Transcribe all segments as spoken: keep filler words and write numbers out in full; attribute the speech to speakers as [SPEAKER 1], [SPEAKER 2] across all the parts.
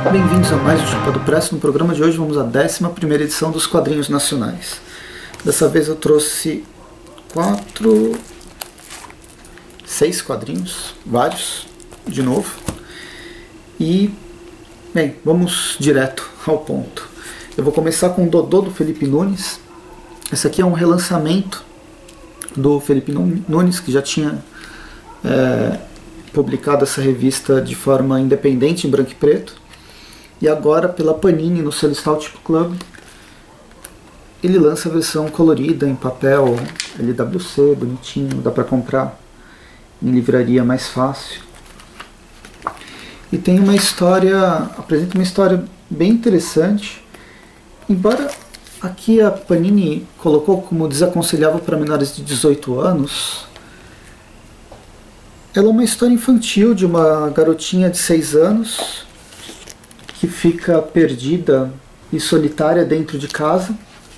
[SPEAKER 1] Bem-vindos a mais um Chapado Press. No programa de hoje vamos à décima primeira edição dos Quadrinhos Nacionais. Dessa vez eu trouxe quatro, seis quadrinhos, vários, de novo. E, bem, vamos direto ao ponto. Eu vou começar com o Dodô do Felipe Nunes. Esse aqui é um relançamento do Felipe Nunes, que já tinha é, publicado essa revista de forma independente, em branco e preto. E agora, pela Panini, no selo Stout Club, ele lança a versão colorida, em papel L W C, bonitinho, dá para comprar em livraria mais fácil. E tem uma história, apresenta uma história bem interessante, embora aqui a Panini colocou como desaconselhável para menores de dezoito anos. Ela é uma história infantil de uma garotinha de seis anos que fica perdida e solitária dentro de casa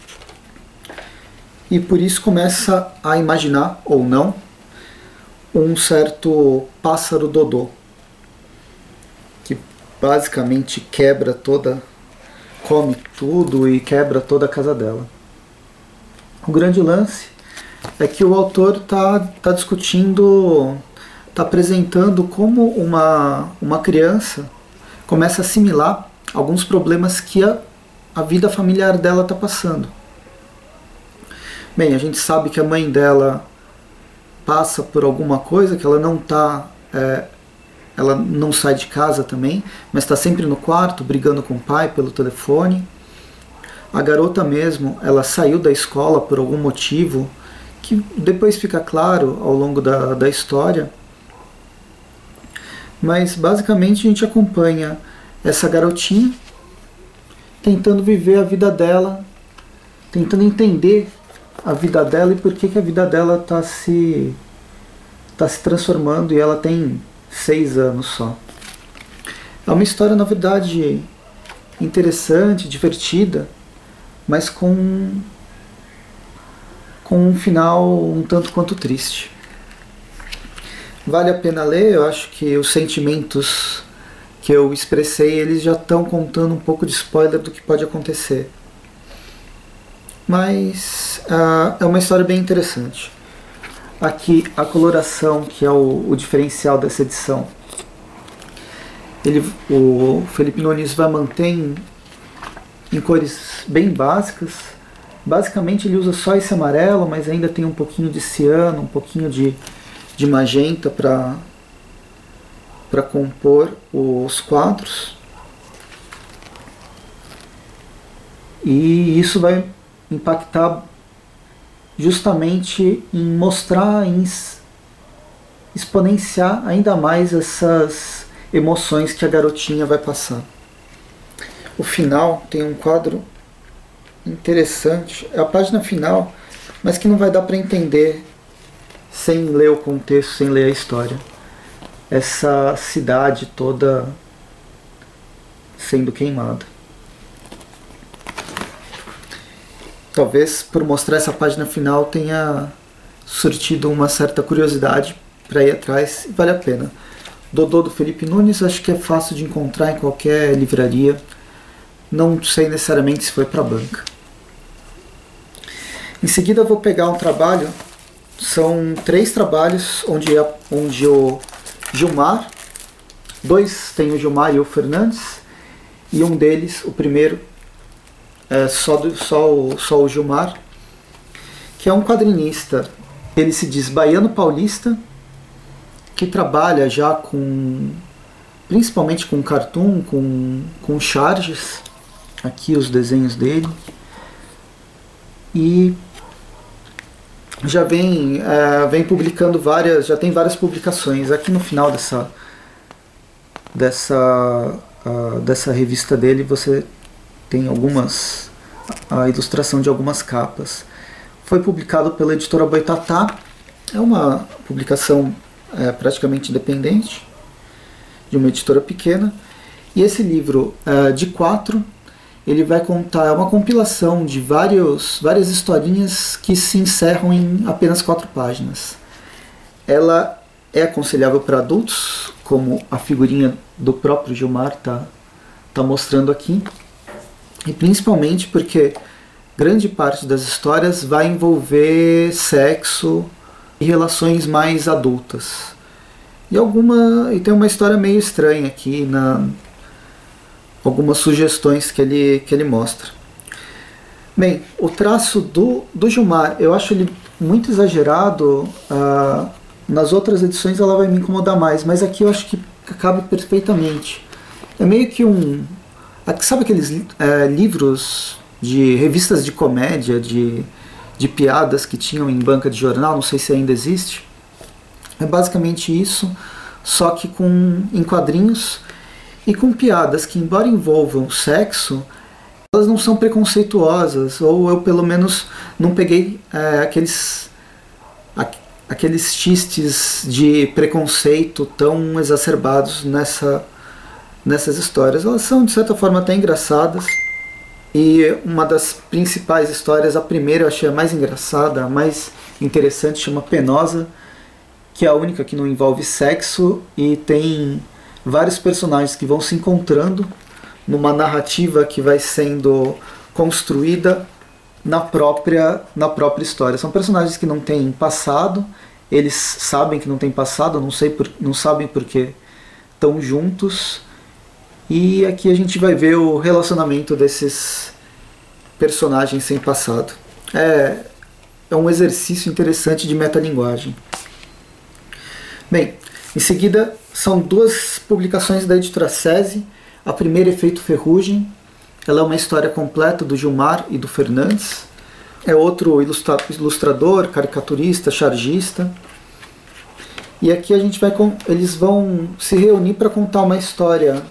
[SPEAKER 1] e por isso começa a imaginar, ou não, um certo pássaro Dodô, que basicamente quebra toda, come tudo e quebra toda a casa dela. O grande lance é que o autor está tá discutindo, está apresentando como uma, uma criança começa a assimilar alguns problemas que a, a vida familiar dela está passando. Bem, a gente sabe que a mãe dela passa por alguma coisa, que ela não tá, é, ela não sai de casa também, mas está sempre no quarto, brigando com o pai pelo telefone. A garota mesmo, ela saiu da escola por algum motivo, que depois fica claro ao longo da, da história. Mas basicamente a gente acompanha essa garotinha tentando viver a vida dela, tentando entender a vida dela e por que, que a vida dela está se, tá se transformando, e ela tem seis anos só. É uma história, na verdade, interessante, divertida, mas com, com um final um tanto quanto triste. Vale a pena ler. Eu acho que os sentimentos que eu expressei, eles já estão contando um pouco de spoiler do que pode acontecer. Mas uh, é uma história bem interessante. Aqui a coloração, que é o, o diferencial dessa edição, ele, o Felipe Nunes vai manter em, em cores bem básicas. Basicamente ele usa só esse amarelo, mas ainda tem um pouquinho de ciano, um pouquinho de de magenta para para compor os quadros, e isso vai impactar justamente em mostrar, em exponenciar ainda mais essas emoções que a garotinha vai passar. O final tem um quadro interessante, é a página final, mas que não vai dar para entender sem ler o contexto, sem ler a história. Essa cidade toda sendo queimada. Talvez por mostrar essa página final tenha surtido uma certa curiosidade para ir atrás, e vale a pena. Dodô do Felipe Nunes, acho que é fácil de encontrar em qualquer livraria. Não sei necessariamente se foi para a banca. Em seguida eu vou pegar um trabalho. São três trabalhos onde, onde o Gilmar, dois tem o Gilmar e o Fernandes, e um deles, o primeiro, é só, do, só, o, só o Gilmar, que é um quadrinista. Ele se diz baiano paulista, que trabalha já com, principalmente com cartoon, com, com charges, aqui os desenhos dele, e já vem, é, vem publicando várias, já tem várias publicações. Aqui no final dessa, dessa, uh, dessa revista dele você tem algumas, a ilustração de algumas capas. Foi publicado pela editora Boitatá, é uma publicação é, praticamente independente, de uma editora pequena, e esse livro é, de quatro, ele vai contar, é uma compilação de vários, várias historinhas que se encerram em apenas quatro páginas. Ela é aconselhável para adultos, como a figurinha do próprio Gilmar está tá mostrando aqui. E principalmente porque grande parte das histórias vai envolver sexo e relações mais adultas. E, alguma, e tem uma história meio estranha aqui, na, algumas sugestões que ele, que ele mostra. Bem, o traço do, do Gilmar, eu acho ele muito exagerado. Uh, nas outras edições ela vai me incomodar mais, mas aqui eu acho que cabe perfeitamente. É meio que um... Sabe aqueles é, livros de revistas de comédia, de, de piadas que tinham em banca de jornal? Não sei se ainda existe. É basicamente isso, só que com, em quadrinhos e com piadas que, embora envolvam sexo, elas não são preconceituosas, ou eu pelo menos não peguei é, aqueles, aqueles xistes de preconceito tão exacerbados nessa, nessas histórias. Elas são de certa forma até engraçadas, e uma das principais histórias, a primeira eu achei a mais engraçada, a mais interessante, chama Penosa, que é a única que não envolve sexo e tem vários personagens que vão se encontrando numa narrativa que vai sendo construída na própria, na própria história. São personagens que não têm passado, eles sabem que não têm passado, não, sei por, não sabem porque estão juntos, e aqui a gente vai ver o relacionamento desses personagens sem passado. É, é um exercício interessante de metalinguagem. Bem, em seguida são duas publicações da editora SESI. A primeira, Efeito Ferrugem, ela é uma história completa do Gilmar e do Fernandes. É outro ilustra ilustrador, caricaturista, chargista. E aqui a gente vai com... eles vão se reunir para contar uma história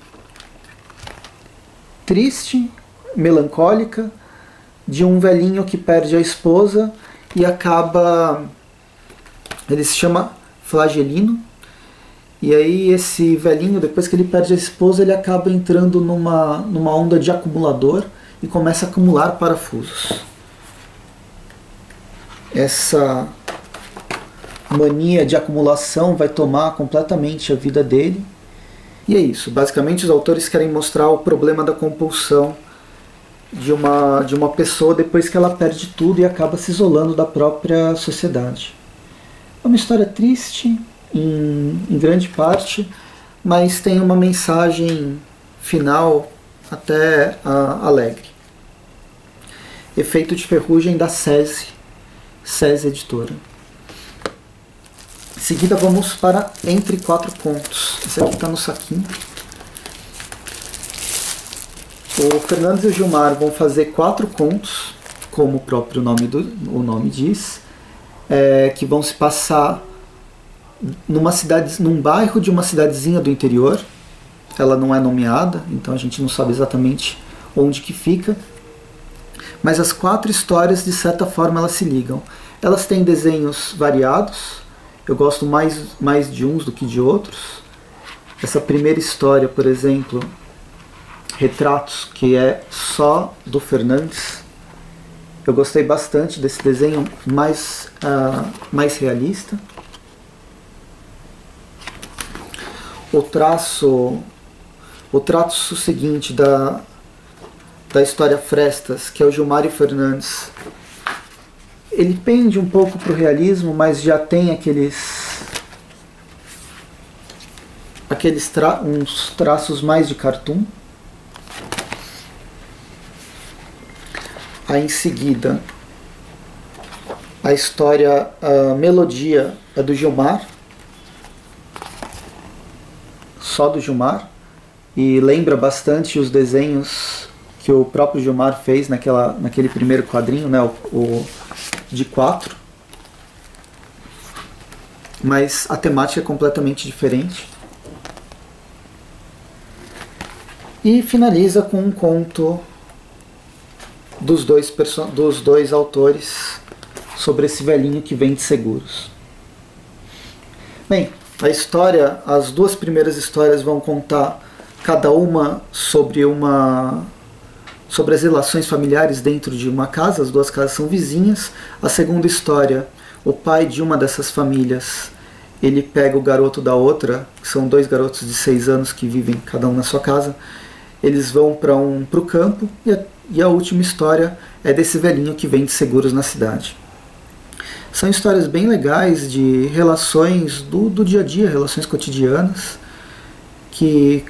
[SPEAKER 1] triste, melancólica, de um velhinho que perde a esposa e acaba... ele se chama Flagelino. E aí esse velhinho, depois que ele perde a esposa, ele acaba entrando numa, numa onda de acumulador e começa a acumular parafusos. Essa mania de acumulação vai tomar completamente a vida dele. E é isso. Basicamente os autores querem mostrar o problema da compulsão de uma, de uma pessoa depois que ela perde tudo e acaba se isolando da própria sociedade. É uma história triste, Em, em grande parte, mas tem uma mensagem final até uh, alegre. Efeito de Ferrugem da SESI, SESI Editora. Em seguida vamos para Entre Quatro Contos. Esse aqui está no saquinho. O Fernandes e o Gilmar vão fazer quatro contos, como o próprio nome, do, o nome diz, é, que vão se passar numa cidade, num bairro de uma cidadezinha do interior. Ela não é nomeada, então a gente não sabe exatamente onde que fica, mas as quatro histórias de certa forma elas se ligam. Elas têm desenhos variados, eu gosto mais, mais de uns do que de outros. Essa primeira história, por exemplo, Retratos, que é só do Fernandes, eu gostei bastante desse desenho mais, uh, mais realista. O traço, o traço seguinte da, da história Frestas, que é o Gilmar e Fernandes, ele pende um pouco para o realismo, mas já tem aqueles, aqueles tra, uns traços mais de cartoon. Aí em seguida, a história a Melodia é do Gilmar, só do Gilmar, e lembra bastante os desenhos que o próprio Gilmar fez naquela, naquele primeiro quadrinho, né, o, o de quatro, mas a temática é completamente diferente. E finaliza com um conto dos dois, dos dois autores sobre esse velhinho que vende seguros. Bem, a história, as duas primeiras histórias vão contar cada uma sobre uma sobre as relações familiares dentro de uma casa. As duas casas são vizinhas. A segunda história, o pai de uma dessas famílias, ele pega o garoto da outra, que são dois garotos de seis anos que vivem cada um na sua casa, eles vão para um, o campo e a, e a última história é desse velhinho que vende seguros na cidade. São histórias bem legais de relações do, do dia a dia, relações cotidianas, que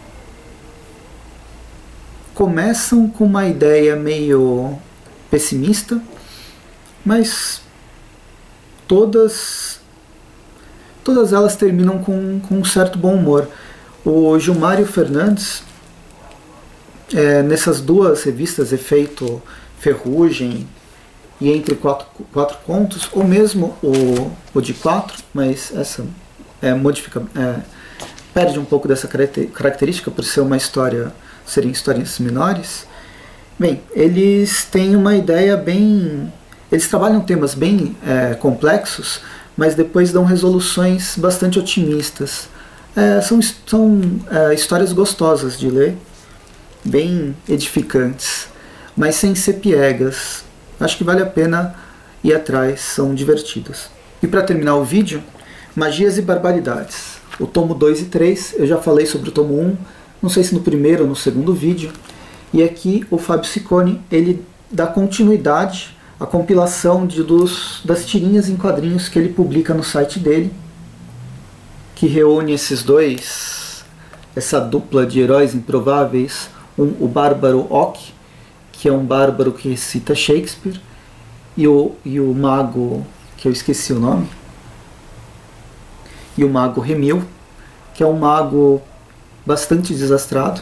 [SPEAKER 1] começam com uma ideia meio pessimista, mas todas, todas elas terminam com, com um certo bom humor. O Gilmário Fernandes, é, nessas duas revistas, Efeito Ferrugem e Entre Quatro, quatro Contos, ou mesmo o, o de quatro, mas essa é, modifica, é, perde um pouco dessa característica por ser uma história, serem histórias menores. Bem, eles têm uma ideia bem... Eles trabalham temas bem é, complexos, mas depois dão resoluções bastante otimistas. É, são são é, histórias gostosas de ler, bem edificantes, mas sem ser piegas. Acho que vale a pena ir atrás, são divertidas. E para terminar o vídeo, Magias e Barbaridades. O tomo dois e três, eu já falei sobre o tomo um, não sei se no primeiro ou no segundo vídeo. E aqui o Fábio Ciccone, ele dá continuidade à compilação de, dos, das tirinhas em quadrinhos que ele publica no site dele, que reúne esses dois, essa dupla de heróis improváveis, um, o Bárbaro Ock, que é um bárbaro que recita Shakespeare, e o, e o mago, que eu esqueci o nome, e o mago Remil, que é um mago bastante desastrado.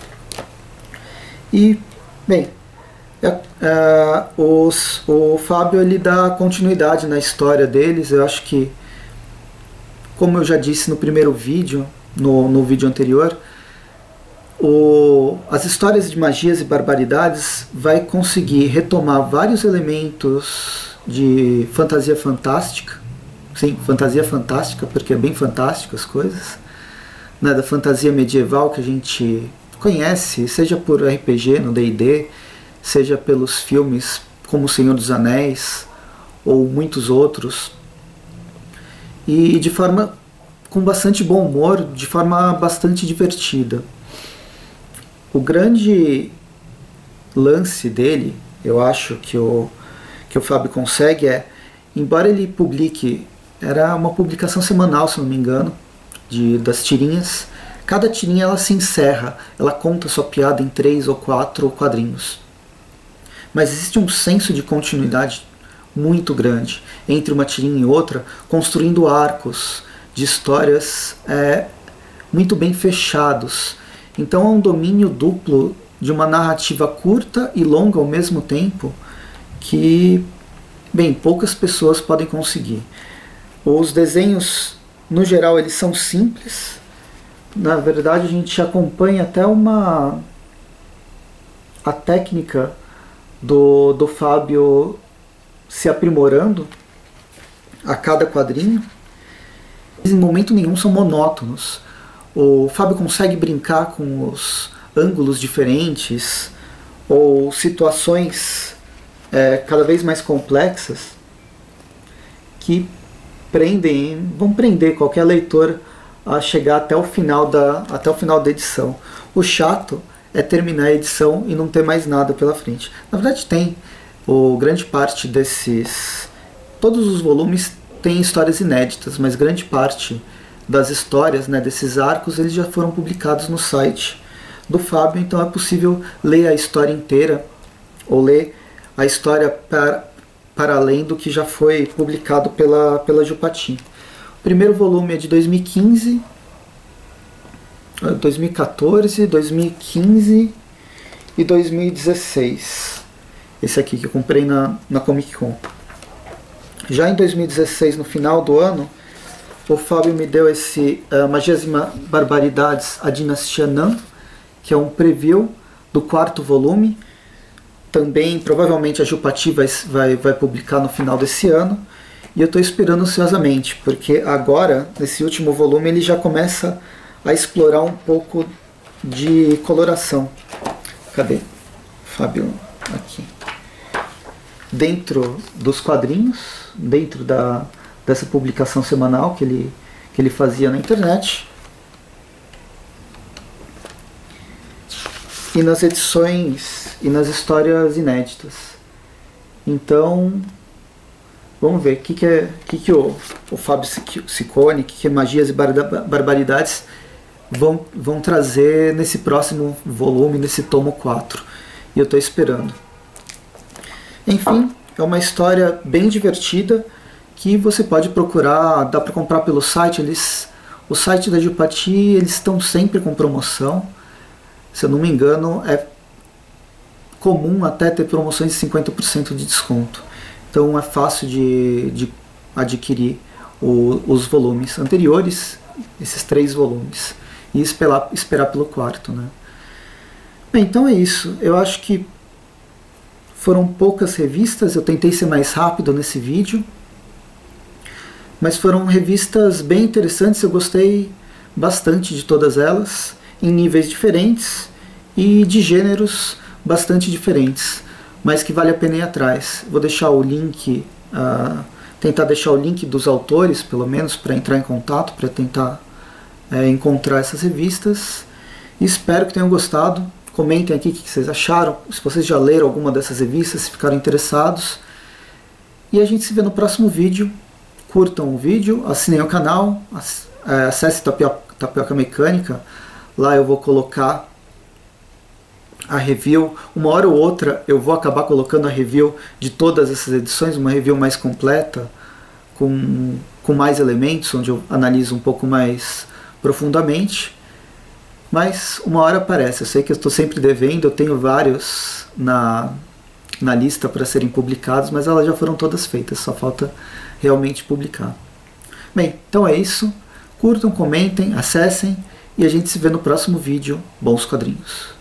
[SPEAKER 1] E, bem, é, é, os, o Fábio ele dá continuidade na história deles. Eu acho que, como eu já disse no primeiro vídeo, no, no vídeo anterior, O, as histórias de Magias e Barbaridades vai conseguir retomar vários elementos de fantasia fantástica. Sim, fantasia fantástica, porque é bem fantástico as coisas, né, da fantasia medieval que a gente conhece, seja por R P G no D e D, seja pelos filmes como O Senhor dos Anéis ou muitos outros, e de forma com bastante bom humor, de forma bastante divertida. O grande lance dele, eu acho que o, que o Fábio consegue é, embora ele publique, era uma publicação semanal, se não me engano, de, das tirinhas, cada tirinha ela se encerra, ela conta sua piada em três ou quatro quadrinhos. Mas existe um senso de continuidade muito grande entre uma tirinha e outra, construindo arcos de histórias é, muito bem fechados. Então é um domínio duplo de uma narrativa curta e longa ao mesmo tempo que, bem, poucas pessoas podem conseguir. Os desenhos, no geral, eles são simples. Na verdade, a gente acompanha até uma... a técnica do, do Fábio se aprimorando a cada quadrinho. Em momento nenhum são monótonos. O Fábio consegue brincar com os ângulos diferentes ou situações é, cada vez mais complexas que prendem, vão prender qualquer leitor a chegar até o final da, até o final da edição. O chato é terminar a edição e não ter mais nada pela frente. Na verdade tem. O, grande parte desses... Todos os volumes têm histórias inéditas, mas grande parte das histórias, né, desses arcos, eles já foram publicados no site do Fábio, então é possível ler a história inteira ou ler a história para, para além do que já foi publicado pela, pela Jupatim. O primeiro volume é de dois mil e quinze, dois mil e quatorze, dois mil e quinze e dois mil e dezesseis. Esse aqui que eu comprei na, na Comic Con. Já em dois mil e dezesseis, no final do ano, o Fábio me deu esse uh, Magias e Barbaridades, a Dinastia Nan, que é um preview do quarto volume. Também, provavelmente, a Jupati vai, vai, vai publicar no final desse ano. E eu estou esperando ansiosamente, porque agora, nesse último volume, ele já começa a explorar um pouco de coloração. Cadê? Fábio, aqui. Dentro dos quadrinhos, dentro da... dessa publicação semanal que ele, que ele fazia na internet. e nas edições e nas histórias inéditas. Então, vamos ver o que, que, é, que, que o, o Fábio Ciccone, o que, que Magias e Barbaridades vão, vão trazer nesse próximo volume, nesse tomo quatro. E eu estou esperando. Enfim, é uma história bem divertida que você pode procurar, dá para comprar pelo site. Eles, o site da Jupati, eles estão sempre com promoção. Se eu não me engano, é comum até ter promoções de cinquenta por cento de desconto. Então é fácil de, de adquirir o, os volumes anteriores, esses três volumes, e esperar, esperar pelo quarto, né? Bem, então é isso. Eu acho que foram poucas revistas, eu tentei ser mais rápido nesse vídeo, mas foram revistas bem interessantes, eu gostei bastante de todas elas, em níveis diferentes e de gêneros bastante diferentes, mas que vale a pena ir atrás. Vou deixar o link, uh, tentar deixar o link dos autores, pelo menos, para entrar em contato, para tentar é, encontrar essas revistas. E espero que tenham gostado. Comentem aqui o que vocês acharam, se vocês já leram alguma dessas revistas, se ficaram interessados. E a gente se vê no próximo vídeo. Curtam o vídeo, assinem o canal, acesse Tapioca, Tapioca Mecânica. Lá eu vou colocar a review. Uma hora ou outra eu vou acabar colocando a review de todas essas edições, uma review mais completa, com, com mais elementos, onde eu analiso um pouco mais profundamente. Mas uma hora aparece, eu sei que eu estou sempre devendo, eu tenho vários na, na lista para serem publicados, mas elas já foram todas feitas, só falta realmente publicar. Bem, então é isso, curtam, comentem, acessem, e a gente se vê no próximo vídeo. Bons quadrinhos!